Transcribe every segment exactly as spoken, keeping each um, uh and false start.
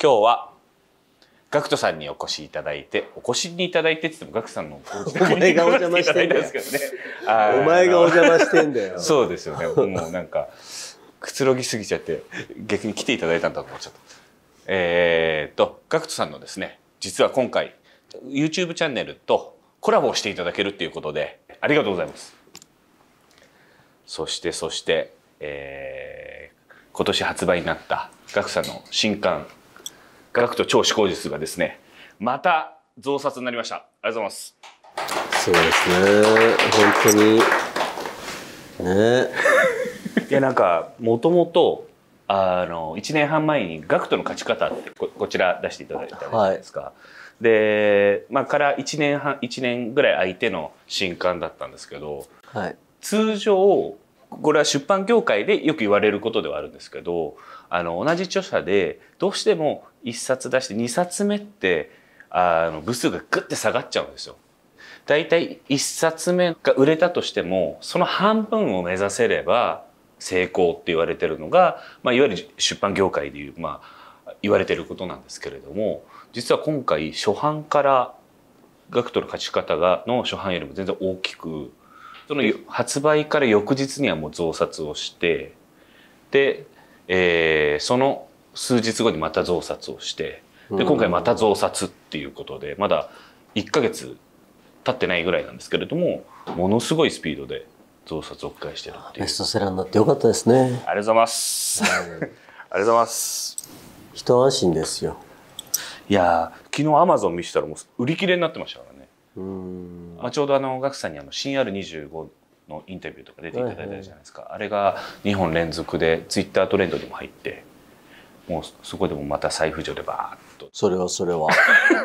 今日はガクトさんにお越しいただいて、お越しにいただいてって言ってもガクトさんのお前がお邪魔してんだよ。お前がお邪魔してんだよ。 そうですよね。もうなんかくつろぎすぎちゃって逆に来ていただいたんだと思っちゃった。えーっとガクトさんのですね、実は今回 YouTube チャンネルとコラボをしていただけるっていうことでありがとうございます。そしてそして、えー、今年発売になったガクさんの新刊ガクト超思考術がですね、また増刷になりました。ありがとうございます。 そうですね、本当にね。 いやなんかもともとあのいちねんはん前にガクトの勝ち方ってこ、こちら出していただいたじゃないですか。はい、で、まあ、からいちねんはんいちねんぐらい空いての新刊だったんですけど、はい、通常これは出版業界でよく言われることではあるんですけど、あの同じ著者でどうしてもいっさつ出してにさつめってあの部数がグッて下がっちゃうんですよ。だいたいいっさつめが売れたとしてもその半分を目指せれば成功って言われてるのが、まあ、いわゆる出版業界でいう、まあ、言われてることなんですけれども、実は今回初版からガクトの勝ち方がの初版よりも全然大きく、その発売から翌日にはもう増刷をして、で、えー、その数日後にまた増刷をして、で今回また増刷っていうことでまだいっかげつ経ってないぐらいなんですけれども、ものすごいスピードで増刷を繰り返してるっていう。 ベストセラーになってよかったですね。 ありがとうございます。ありがとうございます。 一安心ですよ。 いや昨日アマゾン見せたらもう売り切れになってましたからね。うん、まあ、ちょうどあのガクさんにあの シーアールにじゅうご のインタビューとか出ていただいたじゃないですか。はいはい、あれがにほん連続でツイッタートレンドにも入って、もうそこでもまた再浮上でバーッと。 それはそれは。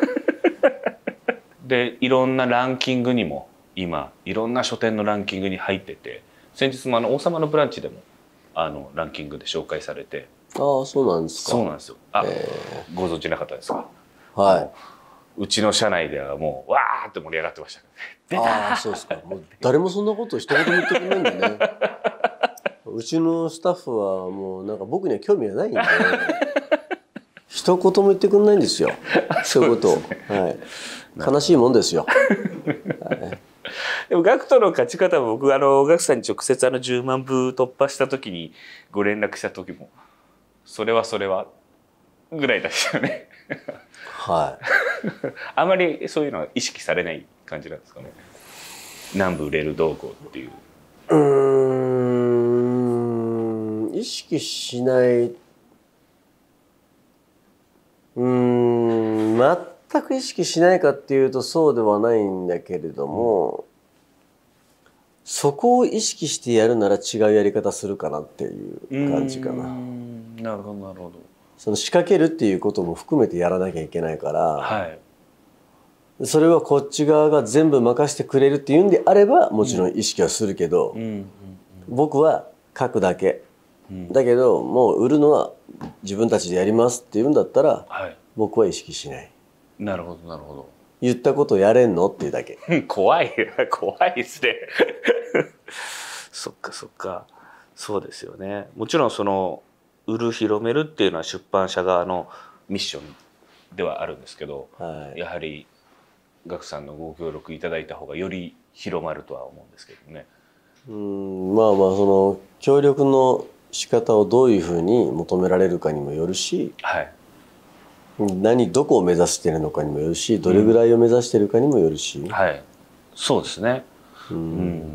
でいろんなランキングにも今いろんな書店のランキングに入ってて、先日もあの王様のブランチでもあのランキングで紹介されて。 ああそうなんですか。 そうなんですよ。あ、ご存知なかったですか。 はい。 うちの社内ではもうわーって盛り上がってましたね。 ああそうですか。もう誰もそんなこと一言も言ってくれないんだね。うちのスタッフはもうなんか僕には興味がないんで、一言も言ってくれないんですよ。そういうことを。はい。悲しいもんですよ。はい、 でもガクトの勝ち方も僕あのガクさんに直接あのじゅうまんぶ突破した時にご連絡した時もそれはそれはぐらいでしたよね。 はい。 あまりそういうのは意識されない感じなんですかね。何部売れるどうこうっていう。 うーん、意識しない。うーん、全く意識しないかっていうとそうではないんだけれども、うん、そこを意識してやるなら違うやり方するかなっていう感じかな。 なるほどなるほど。 その仕掛けるっていうことも含めてやらなきゃいけないから、はい、それはこっち側が全部任せてくれるっていうんであればもちろん意識はするけど、僕は書くだけ、うん、だけどもう売るのは自分たちでやりますって言うんだったら、はい、僕は意識しない。 なるほどなるほど。 言ったことやれんのっていうだけ。 怖い怖いですね。そっかそっか、そうですよね。もちろんその売る広めるっていうのは出版社側のミッションではあるんですけど、はい、やはりガクさんのご協力いただいた方がより広まるとは思うんですけどね。 うん、まあまあその協力の仕方をどういうふうに求められるかにもよるし、はい、何どこを目指しているのかにもよるし、どれぐらいを目指しているかにもよるし、うん、 はい、そうですね。うん、うん、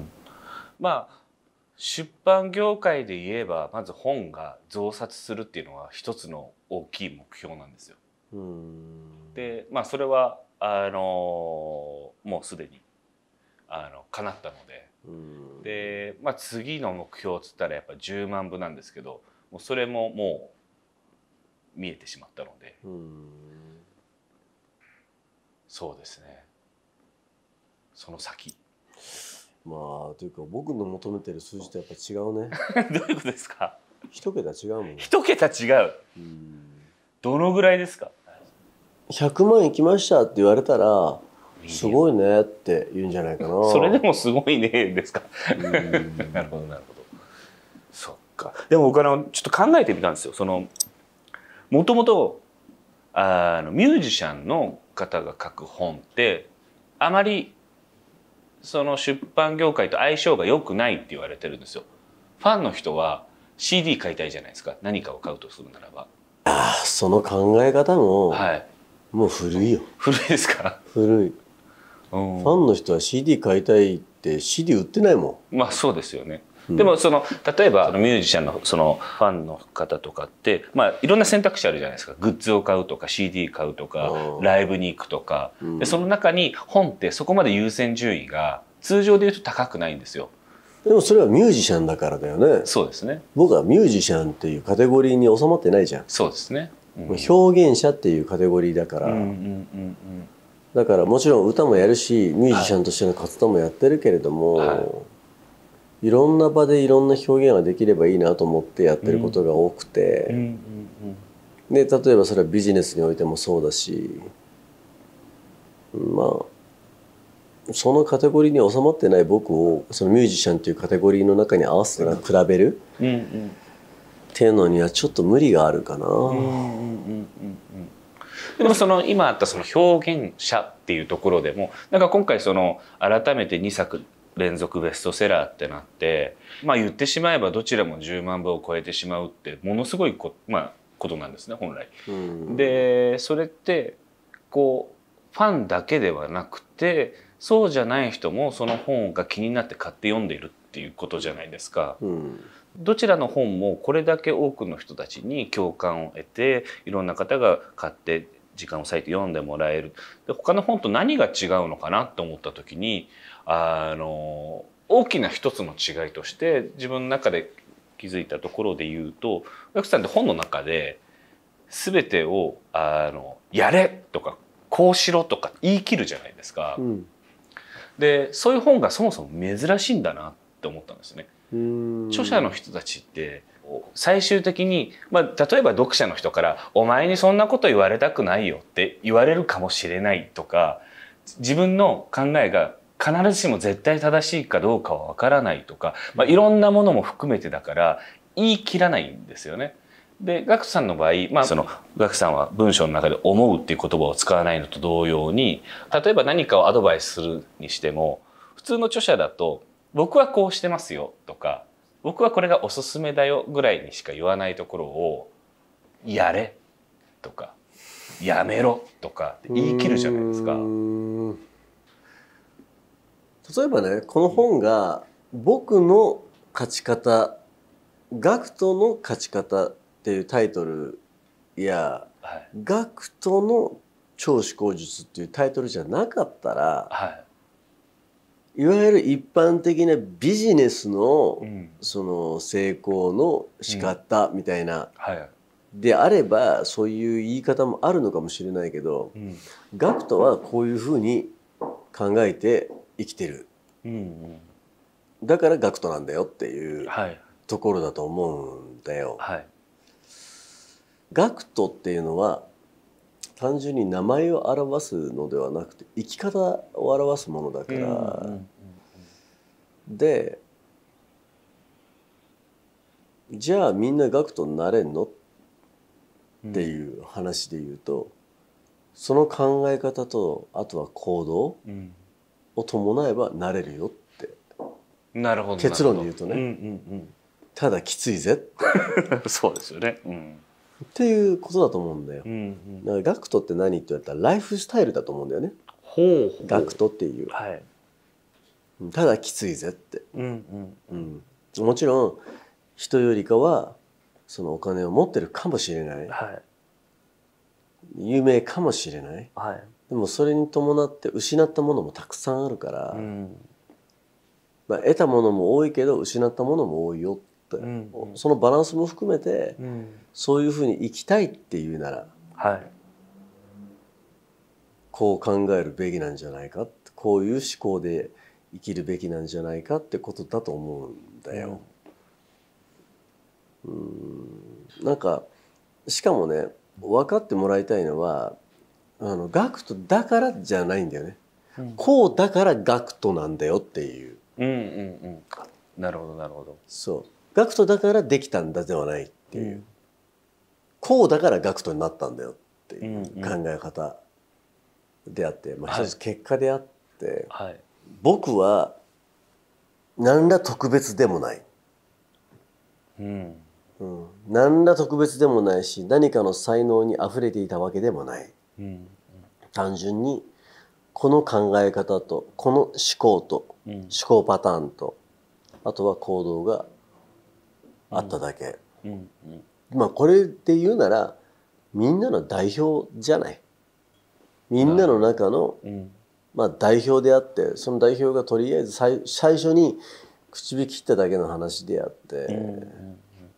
まあ出版業界で言えばまず本が増刷するっていうのは一つの大きい目標なんですよ。うん、でまあそれはあのもうすでにあの叶ったので、うん、で、まあ、次の目標っつったらやっぱじゅうまんぶなんですけど、もうそれももう見えてしまったので、うん、そうですね、その先。 まあというか僕の求めてる数字とやっぱ違うね。 どういうことですか。 一桁違うもん。 一桁違う。うん、どのぐらいですか。 ひゃくまんいきましたって言われたらすごいねって言うんじゃないかな。 それでもすごいねですか。なるほどなるほど。そっか。でも僕あのちょっと考えてみたんですよ。そのもともとあのミュージシャンの方が書く本ってあまりその出版業界と相性が良くないって言われてるんですよ。ファンの人は シーディー 買いたいじゃないですか、何かを買うとするならば。 ああ、その考え方も、 はい、 もう古いよ。 古いですか？ 古い。ファンの人は シーディー 買いたいって シーディー 売ってないもん。まあそうですよね。でもその例えばミュージシャンのそのファンの方とかって、まあ、いろんな選択肢あるじゃないですか。グッズを買うとか シーディー 買うとかライブに行くとか、うん、でその中に本ってそこまで優先順位が通常でいうと高くないんですよ。 でもそれはミュージシャンだからだよね。 そうですね。 僕はミュージシャンっていうカテゴリーに収まってないじゃん。 そうですね、 うん、表現者っていうカテゴリーだから、だからもちろん歌もやるしミュージシャンとしての活動もやってるけれども、はいはい、いろんな場でいろんな表現ができればいいなと思ってやってることが多くて、で例えばそれはビジネスにおいてもそうだし、まあそのカテゴリーに収まってない僕をそのミュージシャンというカテゴリーの中に合わせて比べるっていうのにはちょっと無理があるかな。 でもその今あったその表現者っていうところでもなんか今回その改めてにさく連続ベストセラーってなって、まあ言ってしまえばどちらもじゅうまんぶを超えてしまうってものすごいこ、まあ、ことなんですね本来。でそれってこうファンだけではなくてそうじゃない人もその本が気になって買って読んでいるっていうことじゃないですか。うん、どちらの本もこれだけ多くの人たちに共感を得ていろんな方が買って時間を割いて読んでもらえる。で他の本と何が違うのかなと思った時にあの大きな一つの違いとして自分の中で気づいたところで言うとＧＡＣＫＴさんって本の中で全てをあのやれとかこうしろとか言い切るじゃないですか。うん、でそういう本がそもそも珍しいんだなって思ったんですね。著者の人たちって最終的に、まあ、例えば読者の人から「お前にそんなこと言われたくないよ」って言われるかもしれないとか自分の考えが必ずしも絶対正しいかどうかは分からないとか、まあ、いろんなものも含めてだから言い切らないんですよね。でＧＡＣKTさんの場合、まあ、そのＧＡＣKTさんは文章の中で「思う」っていう言葉を使わないのと同様に例えば何かをアドバイスするにしても普通の著者だと「僕はこうしてますよ」とか「僕はこれがおすすめだよ」ぐらいにしか言わないところを「やれ」とか「やめろ」とかって言い切るじゃないですか。 例えばねこの本が僕の勝ち方ＧＡＣKTの勝ち方っていうタイトルや、はい、ＧＡＣKTの超思考術っていうタイトルじゃなかったら、はい、いわゆる一般的なビジネスの、うん、その成功の仕方みたいな、うんはい、であればそういう言い方もあるのかもしれないけど、うん、ＧＡCKTはこういうふうに考えて生きてる、うんうん、だからＧＡCKTなんだよっていう、はいところだと思うんだよ。はい、ＧＡＣKTっていうのは単純に名前を表すのではなくて生き方を表すものだから、でじゃあみんなＧＡCKTになれんのっていう話で言うと、その考え方とあとは行動を伴えばなれるよってなるほど結論で言うとね。うんうんうんただきついぜそうですよね、うん、 っていうことだと思うんだよ。うんうん、だから ＧＡCKTって何って言われたらライフスタイルだと思うんだよね。ほうほう ＧＡCKTっていう、はい、ただきついぜって、うんうんうん、もちろん人よりかはそのお金を持ってるかもしれない、はい、有名かもしれない、はい、でもそれに伴って失ったものもたくさんあるから、うんまあ、得たものも多いけど失ったものも多いよ。うんうん、そのバランスも含めて、うん、そういうふうに生きたいっていうなら、はい、こう考えるべきなんじゃないかこういう思考で生きるべきなんじゃないかってことだと思うんだよ。うん、うんなんかしかもね分かってもらいたいのはあのＧＡCKTだからじゃないんだよね、うん、こうだから ＧＡCKTなんだよっていう。うんうんうんなるほどなるほど。 そうＧＡCKTだからできたんだではないっていう、うん、こうだからＧＡCKTになったんだよっていう考え方であって、まあ、一つ結果であって、はい、僕は何ら特別でもない、うんうん、何ら特別でもないし何かの才能にあふれていたわけでもない、うんうん、単純にこの考え方とこの思考と、うん、思考パターンとあとは行動があっただけ、うんうんうん、まあこれで言うならみんなの代表じゃない。みんなの中の、うん、まあ代表であってその代表がとりあえず 最, 最初に口火切っただけの話であって、うん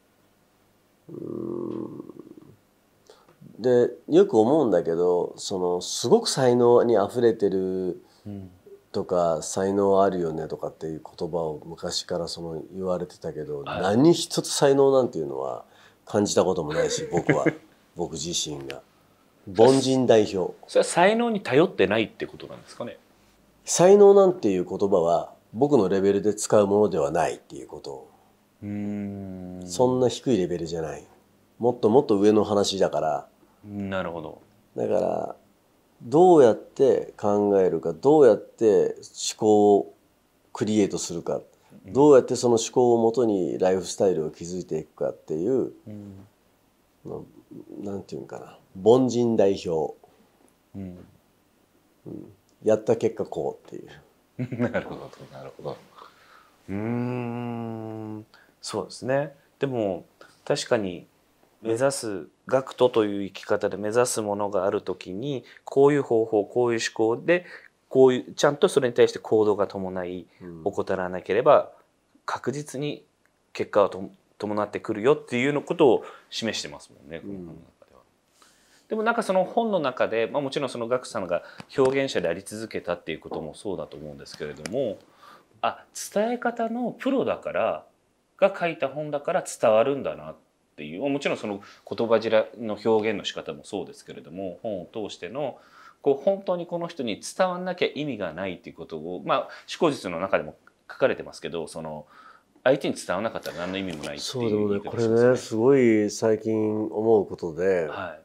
うん、でよく思うんだけどそのすごく才能にあふれてるとか、うん、才能あるよねとかっていう言葉を昔からその言われてたけど、はい、何一つ才能なんていうのは感じたこともないし僕は僕自身が凡人代表。 それは才能に頼ってないってことなんですかね。 才能なんていう言葉は僕のレベルで使うものではないっていうことを。うーんそんな低いレベルじゃない。もっともっと上の話だから。 なるほど。 だからどうやって考えるかどうやって思考をクリエイトするか、うん、どうやってその思考をもとにライフスタイルを築いていくかっていう、うん、なんていうんかな凡人代表、うんうん、やった結果こうっていうなるほどなるほど。うーんそうですね。でも確かに目指す学徒という生き方で目指すものがあるときにこういう方法こういう思考でこういうちゃんとそれに対して行動が伴い怠らなければ確実に結果をと伴ってくるよっていうのことを示してますもんね、この本の中では。でもなんかその本の中で、まあ、もちろんそのガクさんが表現者であり続けたっていうこともそうだと思うんですけれども、あ伝え方のプロだからが書いた本だから伝わるんだなっていう、もちろんその言葉尻の表現の仕方もそうですけれども本を通してのこう本当にこの人に伝わんなきゃ意味がないっていうことを、まあ思考術の中でも書かれてますけど、その相手に伝わらなかったら何の意味もないっていう。 そうでもねこれねすごい最近思うことで、はい、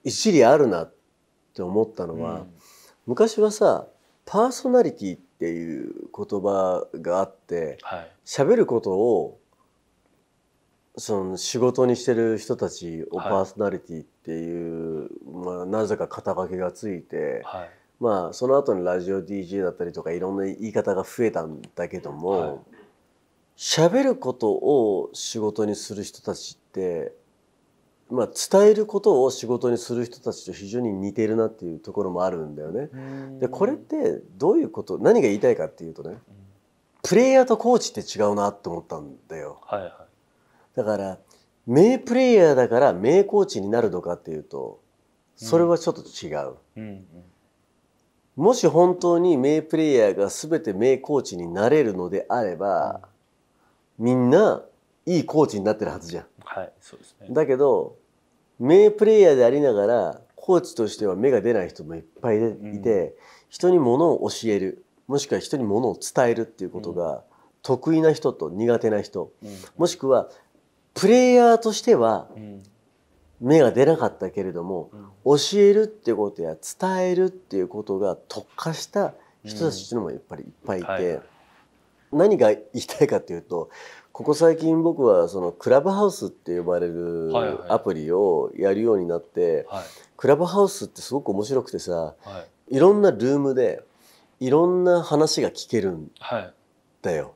一理あるなって思ったのは、うん、昔はさパーソナリティっていう言葉があって喋、はい、ることをその仕事にしてる人たちをパーソナリティっていう、はいまあ、なぜか肩書きがついて、はい、まあその後にラジオ ディージェー だったりとかいろんな言い方が増えたんだけども喋、はい、ることを仕事にする人たちって、まあ、伝えることを仕事にする人たちと非常に似てるなっていうところもあるんだよね。でこれってどういうこと何が言いたいかっていうとねプレイヤーとコーチって違うなって思ったんだよ。はいはいだから名プレイヤーだから名コーチになるのかっていうとそれはちょっと違う、うんうんうん、もし本当に名プレイヤーが全て名コーチになれるのであれば、うん、みんないいコーチになってるはずじゃん、はいそうですね、だけど名プレイヤーでありながらコーチとしては芽が出ない人もいっぱいいて、うん、人に物を教えるもしくは人に物を伝えるっていうことが得意な人と苦手な人、うん、もしくはプレイヤーとしては芽が出なかったけれども、うん、教えるっていうことや伝えるっていうことが特化した人たちっていうのもやっぱりいっぱいいて、うんはいはい、何が言いたいかっていうとここ最近僕はそのクラブハウスって呼ばれるアプリをやるようになって、はいはい、クラブハウスってすごく面白くてさ、はい、いろんなルームでいろんな話が聞けるんだよ。はい、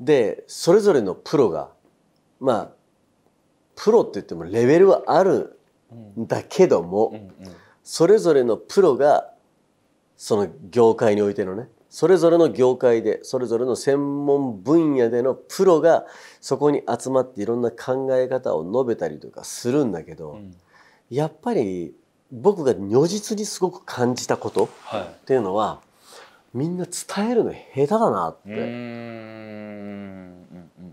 でそれぞれのプロがまあプロって言ってもレベルはあるんだけども、うんうんうん、それぞれのプロがその業界においてのねそれぞれの業界でそれぞれの専門分野でのプロがそこに集まっていろんな考え方を述べたりとかするんだけど、うん、やっぱり僕が如実にすごく感じたことっていうのは、はい、みんな伝えるの下手だなって。うーんうんうんうん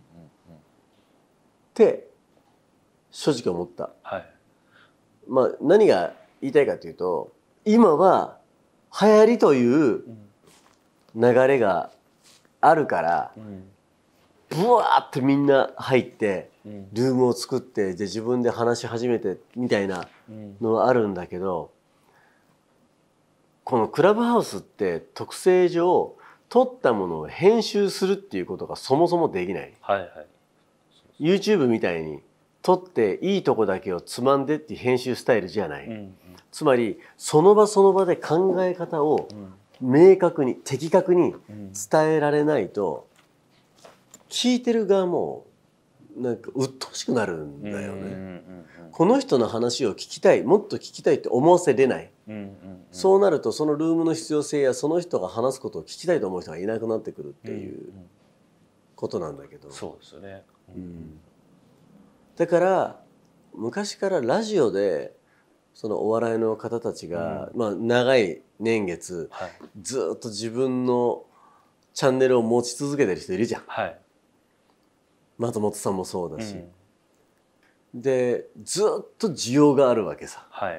って正直思った、はい、まあ何が言いたいかというと今は流行りという流れがあるから、うん、 ブワーってみんな入ってルームを作ってで自分で話し始めてみたいなのがあるんだけど、このクラブハウスって特性上撮ったものを編集するっていうことがそもそもできない。はいはい、YouTube みたいに撮っていいとこだけをつまんでっていう編集スタイルじゃない。うんうん、つまりその場その場で考え方を明確に的確に伝えられないと聞いてる側もなんか鬱陶しくなるんだよね。この人の話を聞きたい、もっと聞きたいって思わせれない。そうなるとそのルームの必要性やその人が話すことを聞きたいと思う人がいなくなってくるっていうことなんだけど。 そうですよね。うん、 だから昔からラジオでそのお笑いの方たちが、うん、まあ長い年月、はい、ずっと自分のチャンネルを持ち続けてる人いるじゃん。はい、松本さんもそうだし、うん、でずっと需要があるわけさ。はい、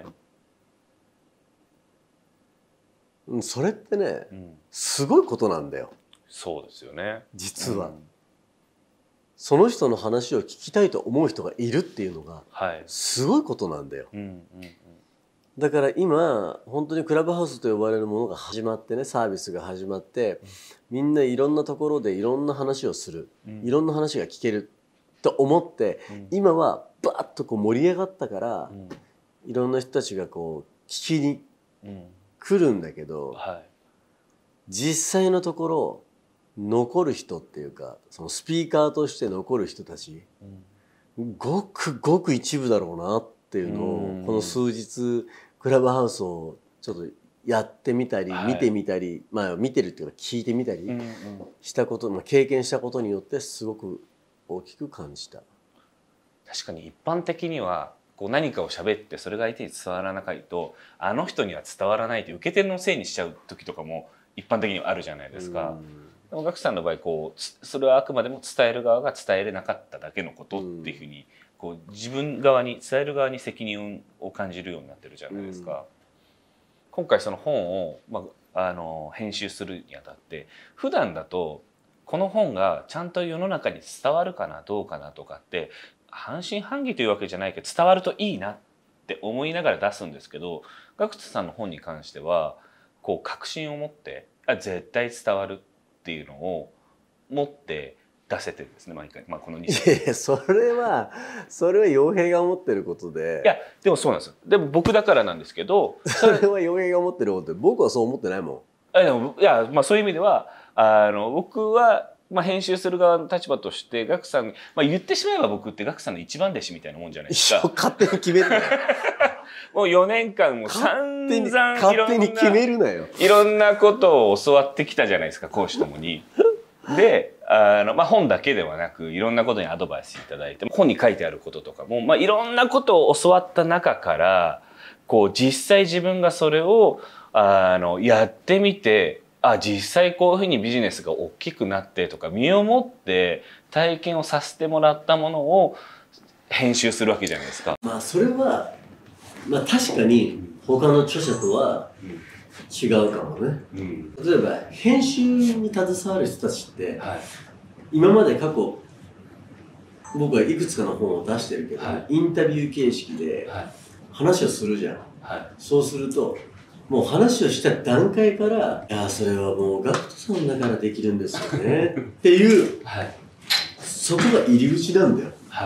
それってね、うん、すごいことなんだよ。 そうですよね。 実は、うん、その人の話を聞きたいと思う人がいるっていうのがすごいことなんだよ。うんうんうん、だから今本当にクラブハウスと呼ばれるものが始まってね、サービスが始まって、みんないろんなところでいろんな話をする、うん、いろんな話が聞けると思って、うん、今はバーッとこう盛り上がったから、うん、いろんな人たちがこう聞きに来るんだけど、うん、はい、実際のところ残る人っていうか、そのスピーカーとして残る人たち、うん、ごくごく一部だろうなっていうのを、この数日クラブハウスをちょっとやってみたり、はい、見てみたり、まあ見てるっていうか聞いてみたりしたこと、まあ、経験したことによってすごく大きく感じた。 確かに一般的にはこう何かを喋ってそれが相手に伝わらないと、あの人には伝わらないって受け手のせいにしちゃう時とかも一般的にはあるじゃないですか。でもガクさんの場合こうそれはあくまでも伝える側が伝えれなかっただけのことっていうふうに、こう自分側に伝える側に責任を感じるようになってるじゃないですか。うん、今回その本を、まあ、あの編集するにあたって普段だとこの本がちゃんと世の中に伝わるかなどうかなとかって半信半疑というわけじゃないけど伝わるといいなって思いながら出すんですけど、ガクさんの本に関してはこう確信を持ってあ絶対伝わるっていうのを持って出せてるんですね、毎回。まあこのにいやいや、それはそれは傭兵が思ってることで。 いやでもそうなんですよ。でも僕だからなんですけど、 それは傭兵が思ってることで、僕はそう思ってないもん。あでもいや、まあ、そういう意味ではあの僕は、まあ、編集する側の立場としてガクさん、まあ、言ってしまえば僕ってガクさんの一番弟子みたいなもんじゃないですか。 勝手に決めるなよ。 もうよねんかんも散々いろんな勝手に決めるなよ。 いろんなことを教わってきたじゃないですか、講師ともに。であの、まあ、本だけではなくいろんなことにアドバイスいただいて、本に書いてあることとかも、まあ、いろんなことを教わった中からこう実際自分がそれをあのやってみて、あ実際こういうふうにビジネスが大きくなってとか身をもって体験をさせてもらったものを編集するわけじゃないですか。 まあそれは、まあ、確かに他の著者とは違うかもね、うん、例えば編集に携わる人たちって、はい、今まで過去僕はいくつかの本を出してるけど、はい、インタビュー形式で話をするじゃん、はい、そうするともう話をした段階から「いやそれはもうガクトさんだからできるんですよね」っていう、はい、そこが入り口なんだよ、はい、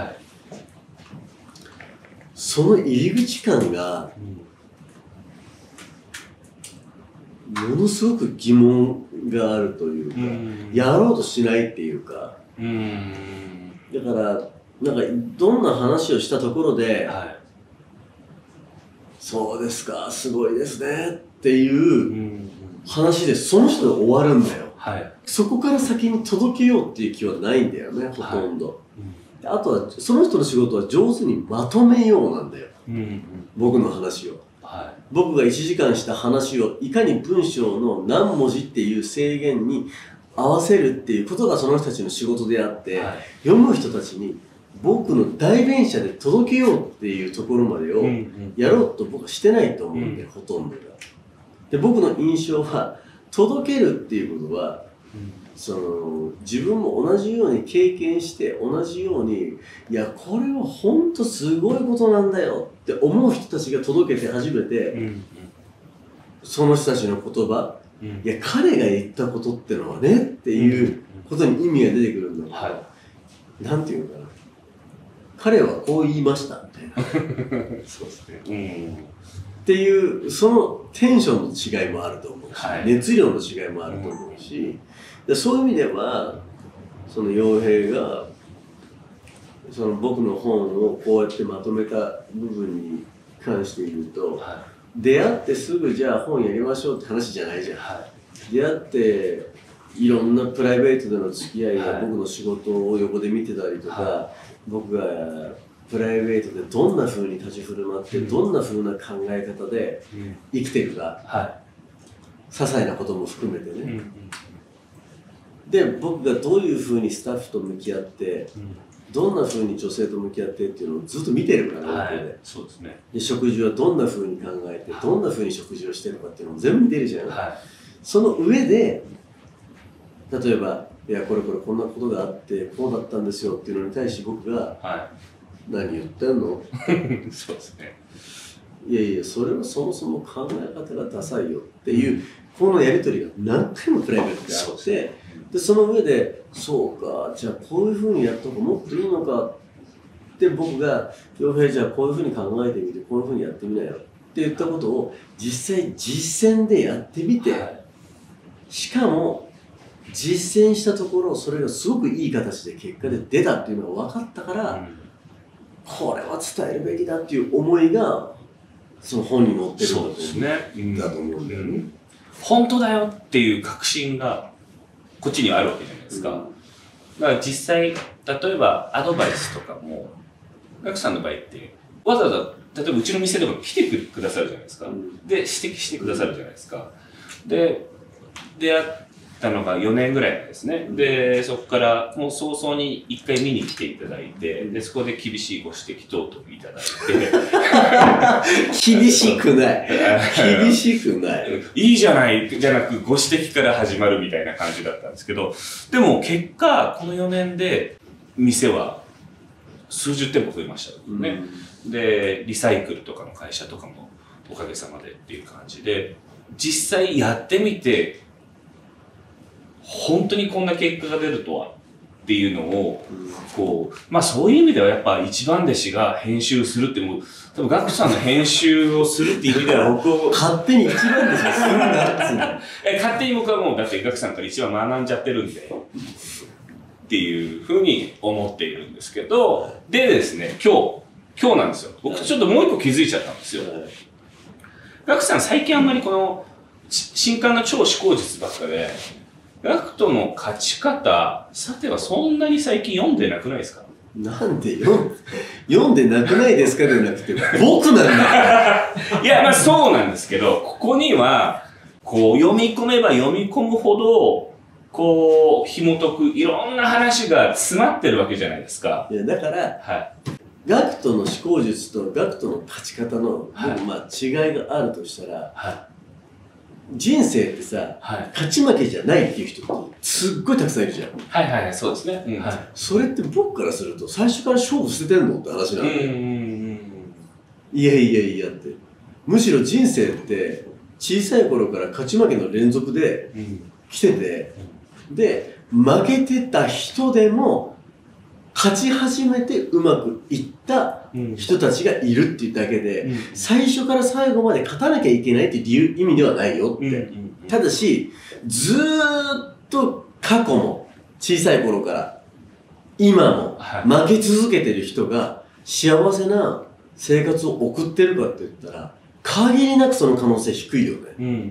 その入り口感が、うん、ものすごく疑問があるというか、うん、やろうとしないっていうか、うん、だからなんかどんな話をしたところで、はい、そうですかすごいですねっていう話でその人が終わるんだよ、はい、そこから先に届けようっていう気はないんだよね、ほとんど、はい、あとはその人の仕事は上手にまとめようなんだよ、うんうん、僕の話を、はい、僕がいちじかんした話をいかに文章の何文字っていう制限に合わせるっていうことがその人たちの仕事であって、はい、読む人たちに僕の代弁者で届けようっていうところまでをやろうと僕はしてないと思うんだよ、うん、ほとんどが。で僕の印象は届けるっていうことは、 その自分も同じように経験して同じようにいやこれは本当すごいことなんだよって思う人たちが届けて初めて、うん、その人たちの言葉、うん、いや彼が言ったことってのはねっていうことに意味が出てくるんだけど、はい、なんていうのかな、彼はこう言いましたみたいなそうですね、うん、っていうそのテンションの違いもあると思うし、はい、熱量の違いもあると思うし、うんでそういう意味ではその陽平がその僕の本をこうやってまとめた部分に関して言うと、はい、出会ってすぐじゃあ本やりましょうって話じゃないじゃん、はい、出会っていろんなプライベートでの付き合いや、はい、僕の仕事を横で見てたりとか、はい、僕がプライベートでどんな風に立ち振る舞って、うん、どんな風な考え方で生きてるか、うんはい、些細なことも含めてね、うんうんで僕がどういうふうにスタッフと向き合って、うん、どんなふうに女性と向き合ってっていうのをずっと見てるから、はい、そうですね、で食事はどんなふうに考えて、はい、どんなふうに食事をしてるかっていうのも全部見てるじゃん、はい、その上で例えばいやこれこれこんなことがあってこうだったんですよっていうのに対して僕が、はい、何言ってんのそうですね、いやいやそれはそもそも考え方がダサいよっていう、うん、このやり取りが何回もプライベートであって、でその上でそうかじゃあこういうふうにやった方がもっといいのかって僕が陽平じゃあこういうふうに考えてみてこういうふうにやってみなよって言ったことを実際実践でやってみて、はい、しかも実践したところそれがすごくいい形で結果で出たっていうのが分かったから、うん、これは伝えるべきだっていう思いがその本に載ってるんだと思うんだよね。 本当だよっていう確信がこっちにはあるわけじゃないですか、うん、だから実際例えばアドバイスとかもガクさんの場合ってわざわざ例えばうちの店とか来てくださるじゃないですか、うん、で指摘してくださるじゃないですか。で出会ったのがよねんぐらいなんですね、うん、でそこからもう早々にいっかい見に来ていただいて、でそこで厳しいご指摘等々いただいて厳しくない厳しくないいいじゃないじゃなくご指摘から始まるみたいな感じだったんですけど、でも結果このよねんで店は数十店舗増えましたよね、うん、でリサイクルとかの会社とかもおかげさまでっていう感じで実際やってみて本当にこんな結果が出るとはっていうのを、こう、まあそういう意味ではやっぱ一番弟子が編集するってもう、多分ガクさんの編集をするっていう意味では僕を。 勝手に一番弟子するんだっつうの。 え、勝手に僕はもう、だってガクさんから一番学んじゃってるんで、っていうふうに思っているんですけど、でですね、今日、今日なんですよ。僕ちょっともう一個気づいちゃったんですよ。ガクさん最近あんまりこの、新刊の超思考術ばっかで、ガクトの勝ち方、さてはそんなに最近読んでなくないですか？ なんで読ん、読んでなくないですかじゃなくて、僕なんだいや、まあそうなんですけど、ここには、こう読み込めば読み込むほど、こう、紐解くいろんな話が詰まってるわけじゃないですか。 いや、だから、はい、ガクトの思考術とガクトの勝ち方の、はい、まあ違いがあるとしたら、はい人生ってさ、はい、勝ち負けじゃないっていう人ってすっごいたくさんいるじゃん。 はいはいはい、そうですね。うんはい、 それって僕からすると最初から勝負捨ててんのって話なんだよ。いやいやいやって。むしろ人生って小さい頃から勝ち負けの連続で来てて、うん、で、負けてた人でも勝ち始めてうまくいった人たちがいるっていうだけで、うん、最初から最後まで勝たなきゃいけないっていう理由意味ではないよって、うんうんうん、ただしずーっと過去も小さい頃から今も負け続けてる人が幸せな生活を送ってるかって言ったら限りなくその可能性低いよね、うんうんうん、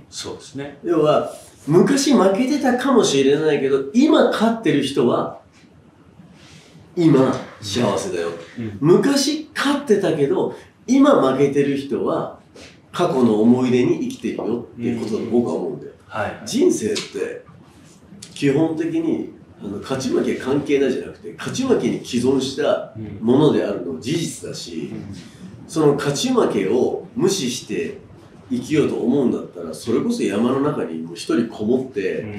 そうですね。 要は昔負けてたかもしれないけど今勝ってる人は今幸せだよ、うん、昔勝ってたけど今負けてる人は過去の思い出に生きてるよっていうことだと僕は思うんだよ、うんはい、人生って基本的にあの勝ち負け関係ないじゃなくて勝ち負けに既存したものであるのは事実だし、うん、その勝ち負けを無視して生きようと思うんだったらそれこそ山の中にもう一人こもって、うん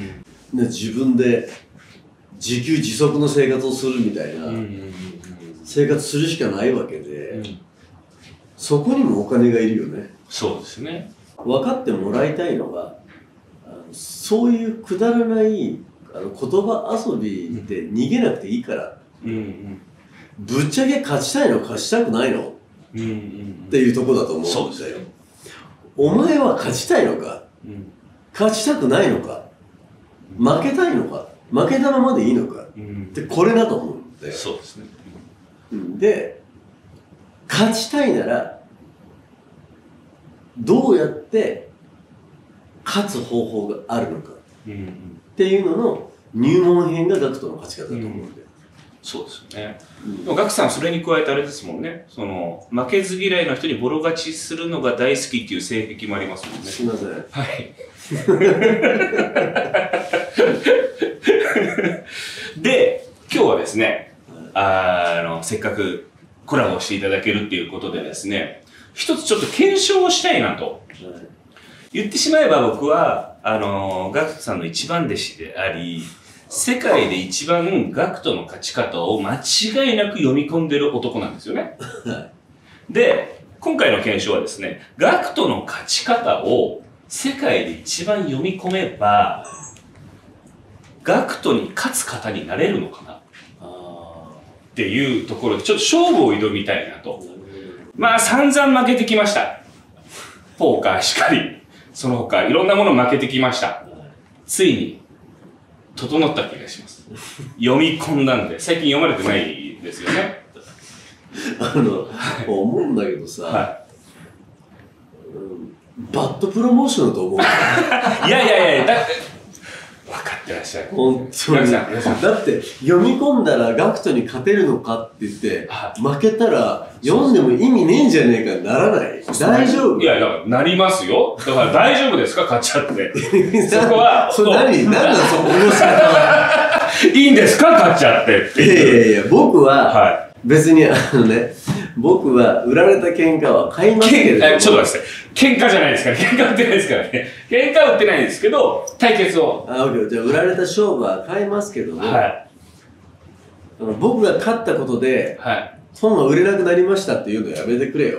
ね、自分で自給自足の生活をするみたいな生活するしかないわけで、うん、そこにもお金がいるよね。 そうですね。 分かってもらいたいのは、あのそういうくだらないあの言葉遊びで逃げなくていいから、うんうん、ぶっちゃけ勝ちたいの勝ちたくないの、うんうんうん、っていうところだと思うんだよ。お前は勝ちたいのか、うん、勝ちたくないのか、負けたいのか、負けたままでいいのか、うん、ってこれだと思うんだよ。 そうですね。 で、勝ちたいならどうやって勝つ方法があるのかっていうのの入門編がガクトの勝ち方だと思うんだよ。うん、 そうですよね。うん、でもガクさんそれに加えてあれですもんね。その負けず嫌いの人にボロ勝ちするのが大好きっていう性癖もありますもんね。 すみません。はい。 で、今日はですね、あのせっかくコラボしていただけるっていうことでですね、一つちょっと検証をしたいなと。言ってしまえば僕は、あの、ガクトさんの一番弟子であり、世界で一番ガクトの勝ち方を間違いなく読み込んでる男なんですよね。で、今回の検証はですね、ガクトの勝ち方を世界で一番読み込めば、ガクトに勝つ方になれるのかなっていうところで、ちょっと勝負を挑みたいなと。まあ散々負けてきました。ポーカーしかり。その他いろんなもの負けてきました。ついに整った気がします。読み込んだんで、最近読まれてないですよね。 あの、思うんだけどさ、はい、うん、バッドプロモーションだと思う。いやいやいや、だ分かってらっしゃる。 本当に。だって読み込んだらガクトに勝てるのかって言って、はい、負けたら読んでも意味ねえんじゃねえかならない。大丈夫？ いやいや、なりますよ。だから大丈夫ですか勝っちゃって。そこは。 それ何？何だその面白い。いいんですか勝っちゃってっていう。 いやいやいや、僕は、はい、別にあのね、僕は売られた喧嘩は買いますけど。 ちょっと待って。喧嘩じゃないですから。喧嘩売ってないですからね。喧嘩売ってないんですけど、対決を。 あ、オッケー。じゃあ売られた勝負は買いますけども、はい、あの僕が勝ったことで、はい、本が売れなくなりましたっていうのやめてくれよ。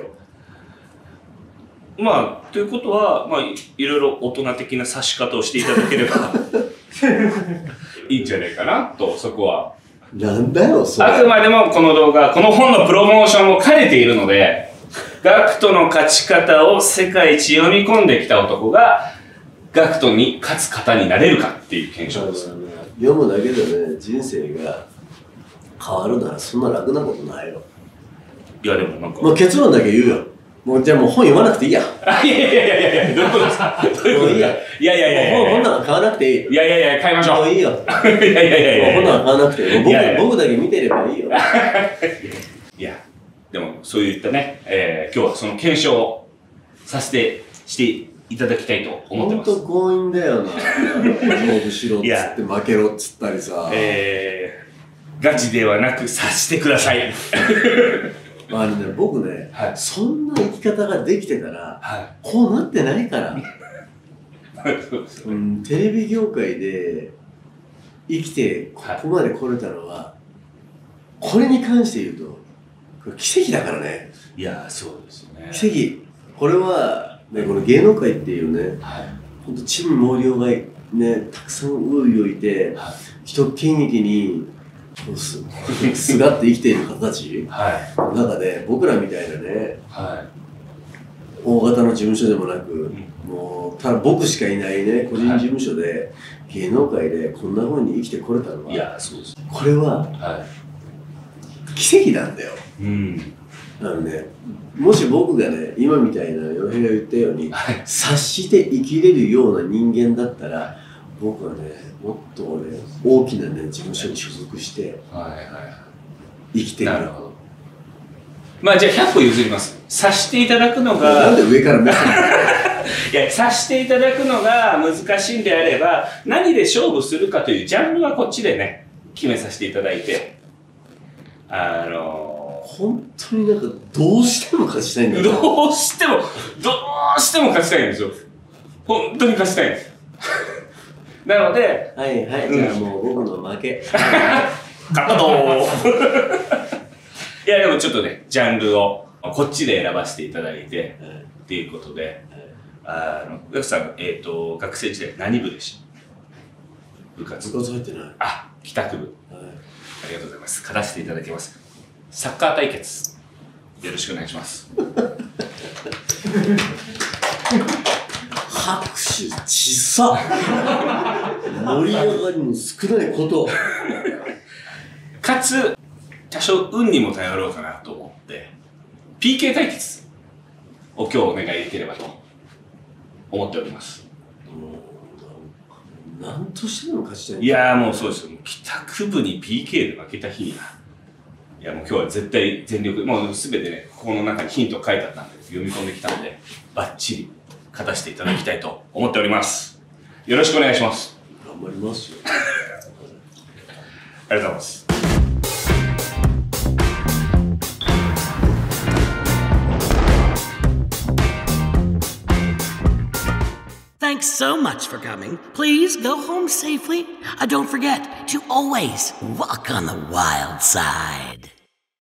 まあ、ということは、まあ、いろいろ大人的な指し方をしていただければいいんじゃないかなと、そこは。 なんだよ、それ。 あくまでもこの動画、この本のプロモーションも兼ねているので、ガクトの勝ち方を世界一読み込んできた男が、ガクトに勝つ方になれるかっていう検証です。 読むだけでね、人生が変わるならそんな楽なことないよ。 いやでもなんか。 もう結論だけ言うよ。もうじゃあもう本読まなくていいや。 いやいやいやいやいや、どういうことですか？どういうことですか？いやいやいやいや。 本なんか買わなくていい。 いやいやいや、買いましょう。 もういいよ。いやいやいやいや。 本なんか買わなくていい。僕、いやいや僕だけ見てればいいよ。 いや、でもそういったね、えー、今日はその検証をさせて、していただきたいと思ってます。 ほんと強引だよな。勝負しろっつって負けろっつったりさ。 えー、ガチではなくさせてください。 あのね、僕ね、はい、そんな生き方ができてたら、はい、こうなってないから、うん、テレビ業界で生きてここまで来れたのは、はい、これに関して言うとこれ奇跡だからね。 いやそうですね、 奇跡。これは、ね、この芸能界っていうね、はい、ほんと地味毛量がねたくさんういおいて、はい、人権益にす, すがって生きている方たちの中で、僕らみたいなね、はい、大型の事務所でもなく、うん、もうただ僕しかいないね個人事務所で、はい、芸能界でこんな風に生きてこれたのは、いやそうです、これは、はい、奇跡なんだよ。うん、あのね、もし僕がね今みたいな洋平が言ったように、はい、察して生きれるような人間だったら、僕はねもっとね大きなね事務所に所属して生きてる。なるほど。 まあじゃあひゃっこ譲ります。察していただくのがなんで上から目線いや察していただくのが難しいんであれば、何で勝負するかというジャンルはこっちでね決めさせていただいて、あのー、本当になんかどうしても勝ちたいんだよ。 どうしてもどうしても勝ちたいんですよ。本当に勝ちたいんですなので、 はいはい、じゃあもう僕の負け。 勝ったぞいやでもちょっとね、ジャンルをこっちで選ばせていただいて、はい、っていうことで、はい、あの、ウエスさん、えっ、ー、と、学生時代何部でした？部活。 部活入ってない。 あ、帰宅部。はい、ありがとうございます。勝たせていただきます。サッカー対決、よろしくお願いします。 拍手小さ盛り上がりの少ないことかつ多少運にも頼ろうかなと思って ピーケー 対決を今日お願いできればと思っております。 何としても勝ちたい。 いやーもうそうですよ。帰宅部に ピーケー で負けた日にないやもう今日は絶対全力、もうすべてねここの中にヒント書いてあったんで読み込んできたんでバッチリ勝たせていただきたいと思っております。よろしくお願いします。 頑張りますよ。 ありがとうございます。 Thanks so much for coming. Please go home safely. Uh, don't forget to always walk on the wild side.